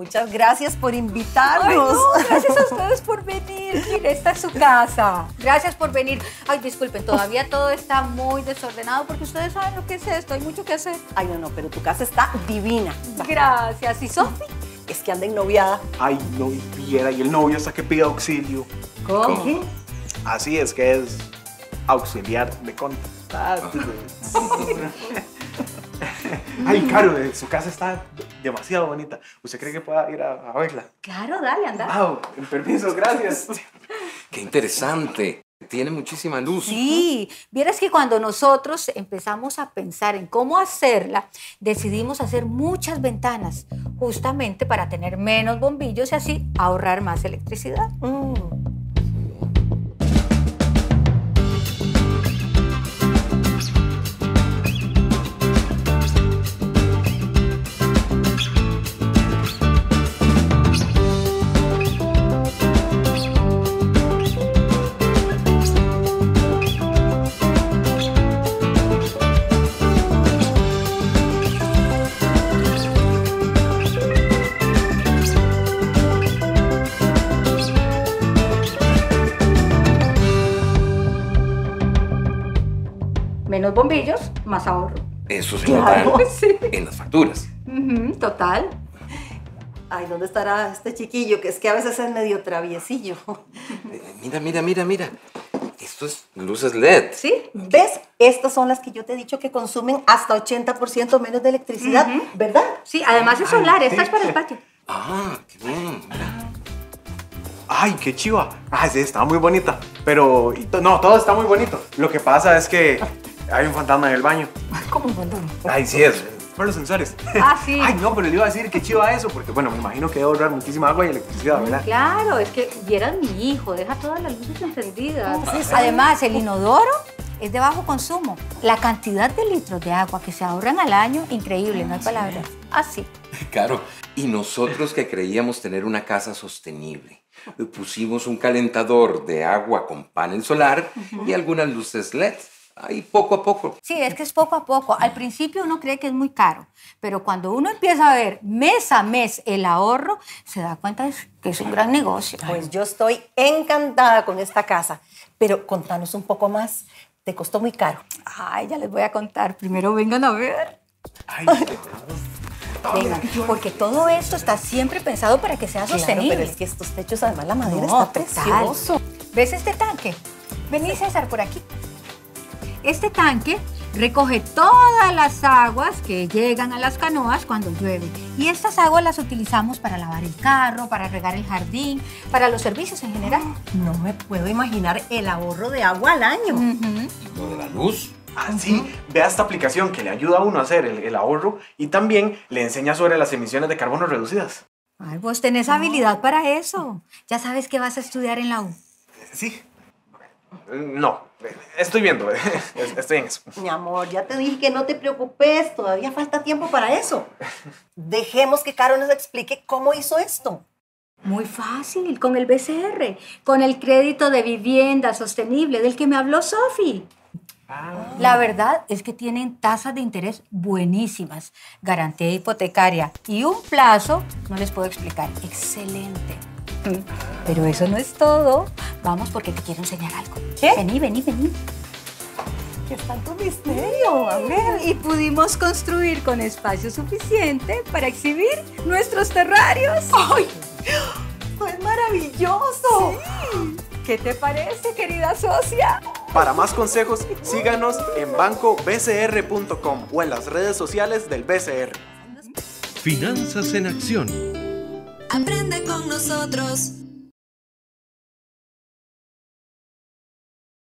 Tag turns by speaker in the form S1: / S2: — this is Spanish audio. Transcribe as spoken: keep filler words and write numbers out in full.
S1: muchas gracias por invitarnos.
S2: Ay, no, gracias a ustedes por venir. Mire, esta es su casa. Gracias por venir. Ay, disculpen, todavía todo está muy desordenado porque ustedes saben lo que es esto. Hay mucho que hacer.
S1: Ay, no, no, pero tu casa está divina.
S2: Gracias. ¿Y Sofi?
S1: Es que anda ennoviada.
S3: Ay, no viera, y el novio hasta que pide auxilio.
S2: ¿Cómo?
S3: ¿Qué? Así es que es auxiliar de contacto. Ay, Caro, su casa está demasiado bonita. ¿Usted cree que pueda ir a, a verla?
S2: Claro, dale, anda.
S3: Wow, permiso, gracias.
S4: Qué interesante. Tiene muchísima luz.
S2: Sí, vieras que cuando nosotros empezamos a pensar en cómo hacerla, decidimos hacer muchas ventanas, justamente para tener menos bombillos y así ahorrar más electricidad.
S1: Mm.
S2: Menos bombillos, más ahorro.
S4: Eso se
S1: Claro,
S4: nota
S2: sí.
S4: en las facturas.
S2: Ujú, total.
S1: Ay, ¿dónde estará este chiquillo? Que es que a veces es medio traviesillo.
S4: Eh, Mira, mira, mira, mira. Esto es luces L E D.
S2: ¿Sí?
S1: ¿Ves? Estas son las que yo te he dicho que consumen hasta ochenta por ciento menos de electricidad,
S2: Ujú.
S1: ¿verdad?
S2: Sí, además es solar, esta es para el patio.
S4: Ah, qué bien. Mira.
S3: Ay, qué chiva. Ay, sí, está muy bonita. Pero, y to- no, todo está muy bonito. Lo que pasa es que hay un fantasma en el baño.
S2: ¿Cómo un fantasma?
S3: Ay, sí es. Por los sensores.
S2: Ah, sí.
S3: Ay, no, pero le iba a decir que chiva eso, porque bueno, me imagino que debe ahorrar muchísima agua y electricidad, ¿verdad?
S2: Claro, es que vieran mi hijo, deja todas las luces encendidas. Además, el inodoro es de bajo consumo. La cantidad de litros de agua que se ahorran al año, increíble, no hay palabras. Así.
S4: Claro. Y nosotros que creíamos tener una casa sostenible, pusimos un calentador de agua con panel solar y algunas luces L E D. Ahí poco a poco.
S2: Sí, es que es poco a poco. Al principio uno cree que es muy caro, pero cuando uno empieza a ver mes a mes el ahorro, se da cuenta de que es un gran negocio.
S1: Pues yo estoy encantada con esta casa, pero contanos un poco más. ¿Te costó muy caro?
S2: Ay, ya les voy a contar. Primero vengan a ver.
S3: Ay,
S2: Vengan, porque todo esto está siempre pensado para que sea
S1: Claro,
S2: sostenible.
S1: pero es que estos techos, además la madera
S2: No,
S1: está
S2: total.
S1: precioso.
S2: ¿Ves este tanque? Vení, César, por aquí. Este tanque recoge todas las aguas que llegan a las canoas cuando llueve. Y estas aguas las utilizamos para lavar el carro, para regar el jardín, para los servicios en general.
S1: No me puedo imaginar el ahorro de agua al año.
S2: Ujú.
S4: Lo de la luz.
S3: Ah, sí, vea esta aplicación que le ayuda a uno a hacer el, el ahorro y también le enseña sobre las emisiones de carbono reducidas.
S2: Ay, vos tenés habilidad para eso. Ya sabes que vas a estudiar en la U.
S3: Sí. No, estoy viendo, estoy en eso.
S1: Mi amor, ya te dije que no te preocupes, todavía falta tiempo para eso. Dejemos que Caro nos explique cómo hizo esto.
S2: Muy fácil, con el B C R, con el crédito de vivienda sostenible del que me habló Sofi. La verdad es que tienen tasas de interés buenísimas, garantía hipotecaria y un plazo, no les puedo explicar, excelente. Pero eso no es todo. Vamos porque te quiero enseñar algo.
S1: ¿Qué?
S2: Vení, vení, vení.
S1: ¿Qué tanto misterio? A ver.
S2: Y pudimos construir con espacio suficiente para exhibir nuestros terrarios.
S1: ¡Ay! ¡Fue maravilloso!
S2: ¿Qué te parece, querida socia?
S3: Para más consejos, síganos en banco b c r punto com o en las redes sociales del B C R.
S5: Finanzas en acción.
S6: Aprende con nosotros.